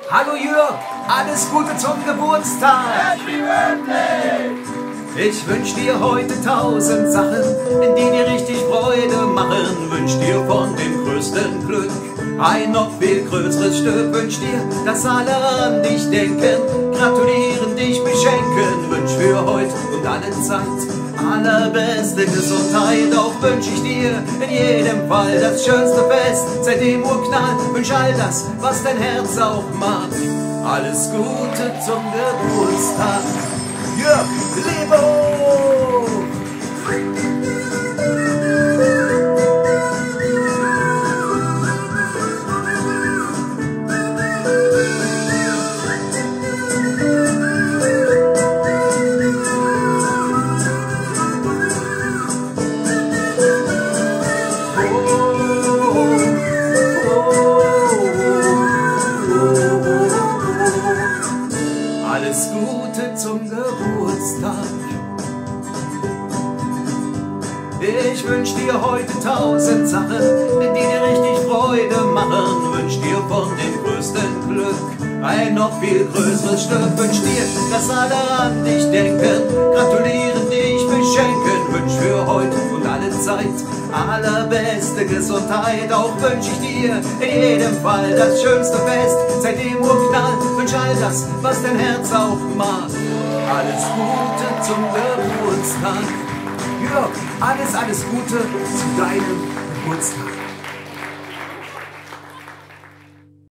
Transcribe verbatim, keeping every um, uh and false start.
Hallo Jörg, alles Gute zum Geburtstag. Happy Birthday! Ich wünsch dir heute tausend Sachen, in die dir richtig Freude machen. Wünsch dir von dem größten Glück ein noch viel größeres Stück. Wünsch dir, dass alle an dich denken, gratulieren, dich beschenken. Wünsch für heute und alle Zeit allerbeste Gesundheit. Auch wünsch ich dir in jedem Fall das schönste Fest seit dem Urknall. Wünsch all das, was dein Herz auch mag. Alles Gute zum Geburtstag. Jörg, lebe hoch! Alles Gute zum Geburtstag. Ich wünsch dir heute tausend Sachen, in die dir richtig Freude machen. Wünsch dir von dem größten Glück ein noch viel größeres Stück. Wünsch dir, dass alle an dich denken, gratulieren, dich beschenken. Wünsch für heute und alle Zeit allerbeste Gesundheit. Auch wünsch ich dir in jedem Fall das schönste Fest seit dem Urknall. Wünsch all das, was dein Herz auch mag. Alles Gute zum Geburtstag. Jörg, alles, alles Gute zu deinem Geburtstag.